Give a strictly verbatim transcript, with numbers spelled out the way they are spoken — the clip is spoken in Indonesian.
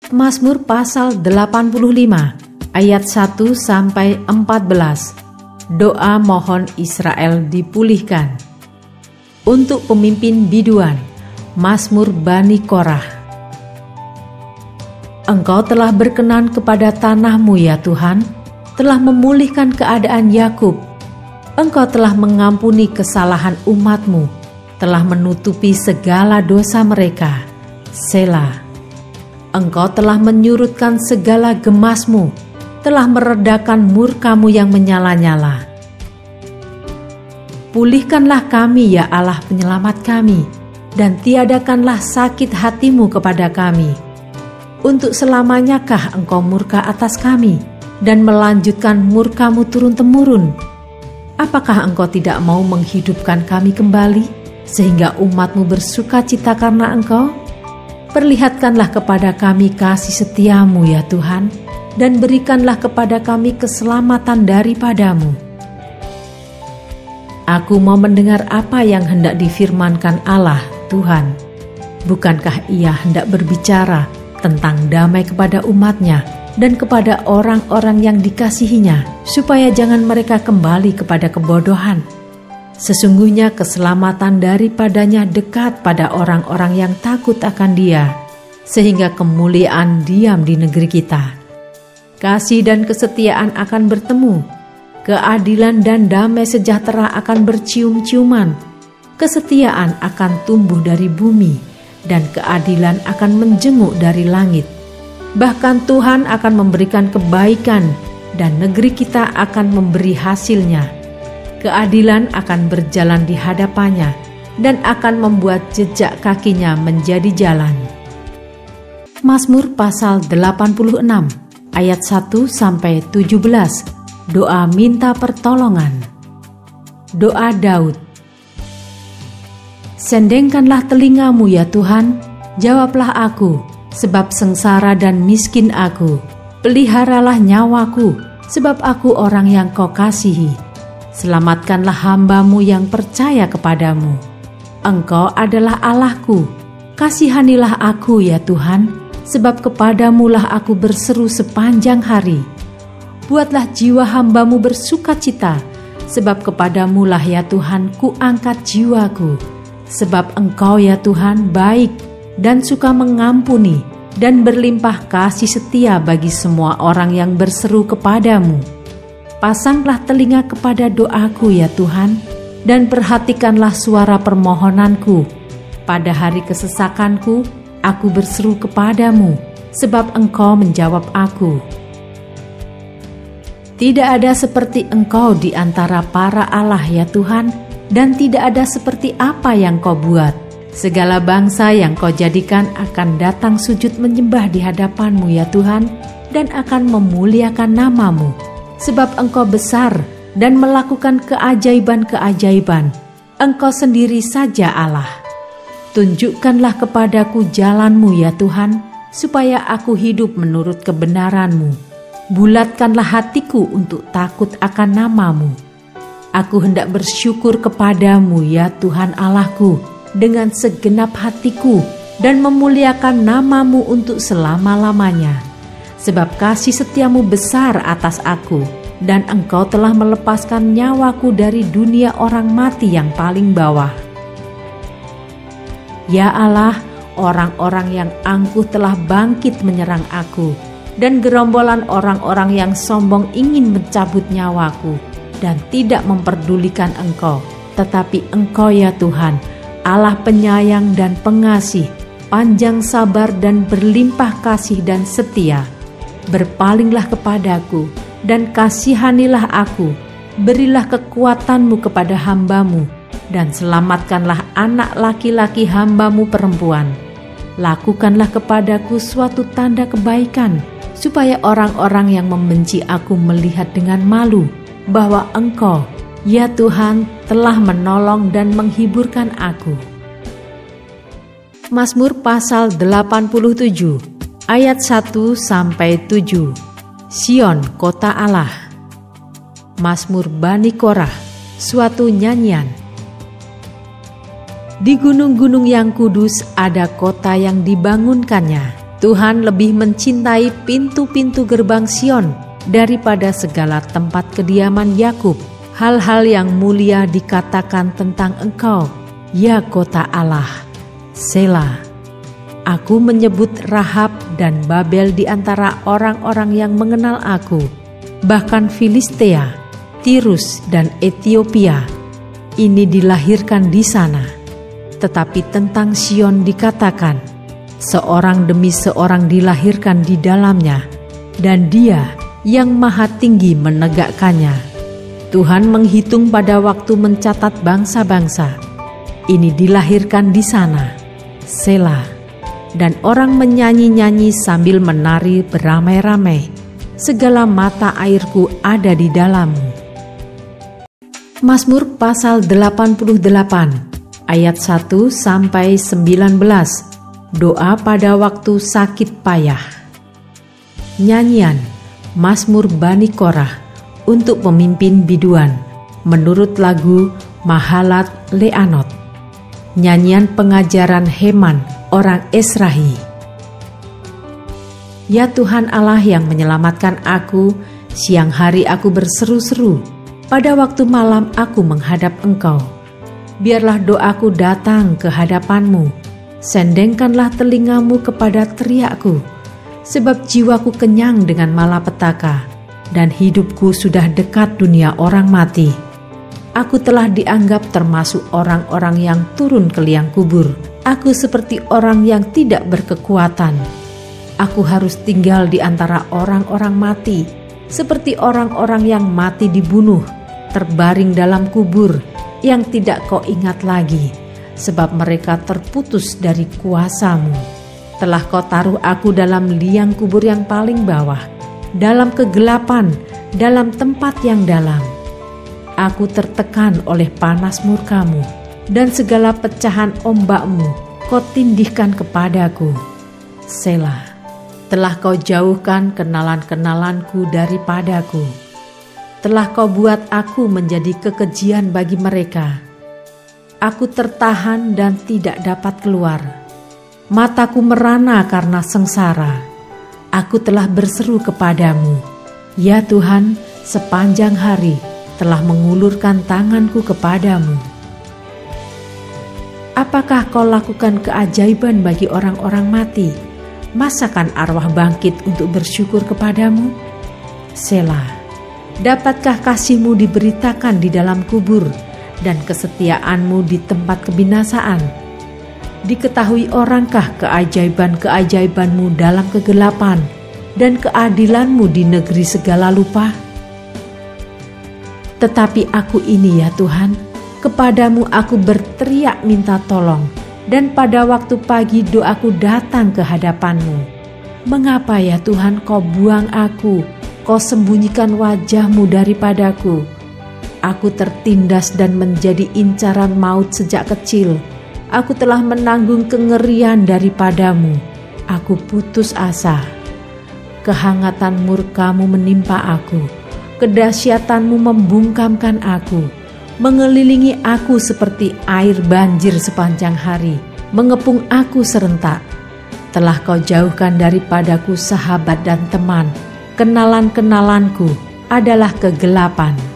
Mazmur pasal delapan puluh lima ayat satu sampai empat belas. Doa mohon Israel dipulihkan. Untuk pemimpin biduan, Mazmur Bani Korah. Engkau telah berkenan kepada tanahmu ya Tuhan, telah memulihkan keadaan Yakub. Engkau telah mengampuni kesalahan umatmu, telah menutupi segala dosa mereka. Selah. Engkau telah menyurutkan segala gemasmu, telah meredakan murkamu yang menyala-nyala. Pulihkanlah kami ya Allah penyelamat kami, dan tiadakanlah sakit hatimu kepada kami. Untuk selamanyakah engkau murka atas kami, dan melanjutkan murkamu turun-temurun? Apakah engkau tidak mau menghidupkan kami kembali, sehingga umatmu bersuka cita karena engkau? Perlihatkanlah kepada kami kasih setiamu ya Tuhan, dan berikanlah kepada kami keselamatan daripadamu. Aku mau mendengar apa yang hendak difirmankan Allah, Tuhan. Bukankah Ia hendak berbicara tentang damai kepada umatnya dan kepada orang-orang yang dikasihinya, supaya jangan mereka kembali kepada kebodohan? Sesungguhnya keselamatan daripadanya dekat pada orang-orang yang takut akan Dia, sehingga kemuliaan diam di negeri kita. Kasih dan kesetiaan akan bertemu, keadilan dan damai sejahtera akan bercium-ciuman. Kesetiaan akan tumbuh dari bumi, dan keadilan akan menjenguk dari langit. Bahkan Tuhan akan memberikan kebaikan, dan negeri kita akan memberi hasilnya. Keadilan akan berjalan di hadapannya, dan akan membuat jejak kakinya menjadi jalan. Mazmur pasal delapan puluh enam ayat satu sampai tujuh belas. Doa minta pertolongan. Doa Daud. Sendengkanlah telingamu ya Tuhan, jawablah aku, sebab sengsara dan miskin aku. Peliharalah nyawaku, sebab aku orang yang kau kasihi. Selamatkanlah hambamu yang percaya kepadamu. Engkau adalah Allahku, kasihanilah aku ya Tuhan, sebab kepadamulah aku berseru sepanjang hari. Buatlah jiwa hambamu bersuka cita, sebab kepadamulah ya Tuhan ku angkat jiwaku. Sebab Engkau ya Tuhan baik dan suka mengampuni, dan berlimpah kasih setia bagi semua orang yang berseru kepadamu. Pasanglah telinga kepada doaku ya Tuhan, dan perhatikanlah suara permohonanku. Pada hari kesesakanku, aku berseru kepadamu, sebab Engkau menjawab aku. Tidak ada seperti Engkau di antara para Allah ya Tuhan, dan tidak ada seperti apa yang Kau buat. Segala bangsa yang Kau jadikan akan datang sujud menyembah di hadapan-Mu ya Tuhan, dan akan memuliakan nama-Mu. Sebab Engkau besar dan melakukan keajaiban-keajaiban. Engkau sendiri saja Allah. Tunjukkanlah kepadaku jalan-Mu ya Tuhan, supaya aku hidup menurut kebenaran-Mu. Bulatkanlah hatiku untuk takut akan nama-Mu. Aku hendak bersyukur kepadamu ya Tuhan Allahku dengan segenap hatiku, dan memuliakan nama-Mu untuk selama-lamanya. Sebab kasih setiamu besar atas aku, dan Engkau telah melepaskan nyawaku dari dunia orang mati yang paling bawah. Ya Allah, orang-orang yang angkuh telah bangkit menyerang aku, dan gerombolan orang-orang yang sombong ingin mencabut nyawaku, dan tidak memperdulikan Engkau. Tetapi Engkau ya Tuhan, Allah penyayang dan pengasih, panjang sabar dan berlimpah kasih dan setia. Berpalinglah kepadaku, dan kasihanilah aku. Berilah kekuatan-Mu kepada hamba-Mu, dan selamatkanlah anak laki-laki hamba-Mu perempuan. Lakukanlah kepadaku suatu tanda kebaikan, supaya orang-orang yang membenci aku melihat dengan malu bahwa Engkau, ya Tuhan, telah menolong dan menghiburkan aku. Mazmur pasal delapan puluh tujuh ayat satu sampai tujuh. Sion, kota Allah. Mazmur Bani Korah, suatu nyanyian. Di gunung-gunung yang kudus ada kota yang dibangunkannya. Tuhan lebih mencintai pintu-pintu gerbang Sion daripada segala tempat kediaman Yakub. Hal-hal yang mulia dikatakan tentang Engkau, ya kota Allah. Selah. Aku menyebut Rahab dan Babel di antara orang-orang yang mengenal aku, bahkan Filistea, Tirus, dan Ethiopia. Ini dilahirkan di sana. Tetapi tentang Sion dikatakan, seorang demi seorang dilahirkan di dalamnya, dan Dia yang Maha Tinggi menegakkannya. Tuhan menghitung pada waktu mencatat bangsa-bangsa. Ini dilahirkan di sana. Selah. Dan orang menyanyi-nyanyi sambil menari beramai-ramai. Segala mata airku ada di dalammu. Mazmur pasal delapan puluh delapan ayat satu sampai sembilan belas. Doa pada waktu sakit payah. Nyanyian Mazmur Bani Korah untuk pemimpin biduan menurut lagu Mahalat Leanot. Nyanyian pengajaran Heman orang Esrahi. Ya Tuhan Allah yang menyelamatkan aku, siang hari aku berseru-seru, pada waktu malam aku menghadap Engkau. Biarlah doaku datang ke hadapan-Mu, sendengkanlah telingamu kepada teriakku, sebab jiwaku kenyang dengan malapetaka, dan hidupku sudah dekat dunia orang mati. Aku telah dianggap termasuk orang-orang yang turun ke liang kubur. Aku seperti orang yang tidak berkekuatan. Aku harus tinggal di antara orang-orang mati, seperti orang-orang yang mati dibunuh, terbaring dalam kubur, yang tidak kau ingat lagi, sebab mereka terputus dari kuasa-Mu. Telah kau taruh aku dalam liang kubur yang paling bawah, dalam kegelapan, dalam tempat yang dalam. Aku tertekan oleh panas murka-Mu, dan segala pecahan ombak-Mu kau tindihkan kepadaku. Selah. Telah kau jauhkan kenalan-kenalanku daripadaku. Telah kau buat aku menjadi kekejian bagi mereka. Aku tertahan dan tidak dapat keluar. Mataku merana karena sengsara. Aku telah berseru kepadamu, ya Tuhan, sepanjang hari telah mengulurkan tanganku kepadamu. Apakah kau lakukan keajaiban bagi orang-orang mati? Masakan arwah bangkit untuk bersyukur kepadamu? Selah. Dapatkah kasih-Mu diberitakan di dalam kubur dan kesetiaan-Mu di tempat kebinasaan? Diketahui orangkah keajaiban-keajaiban-Mu dalam kegelapan dan keadilan-Mu di negeri segala lupa? Tetapi aku ini ya Tuhan, kepadamu aku berteriak minta tolong, dan pada waktu pagi doaku datang ke hadapan-Mu. Mengapa ya Tuhan kau buang aku, kau sembunyikan wajah-Mu daripadaku? Aku tertindas dan menjadi incaran maut sejak kecil. Aku telah menanggung kengerian daripadamu. Aku putus asa. Kehangatan murka-Mu menimpa aku. Kedahsyatanmu membungkamkan aku, mengelilingi aku seperti air banjir sepanjang hari, mengepung aku serentak. Telah kau jauhkan daripadaku sahabat dan teman, kenalan-kenalanku adalah kegelapan.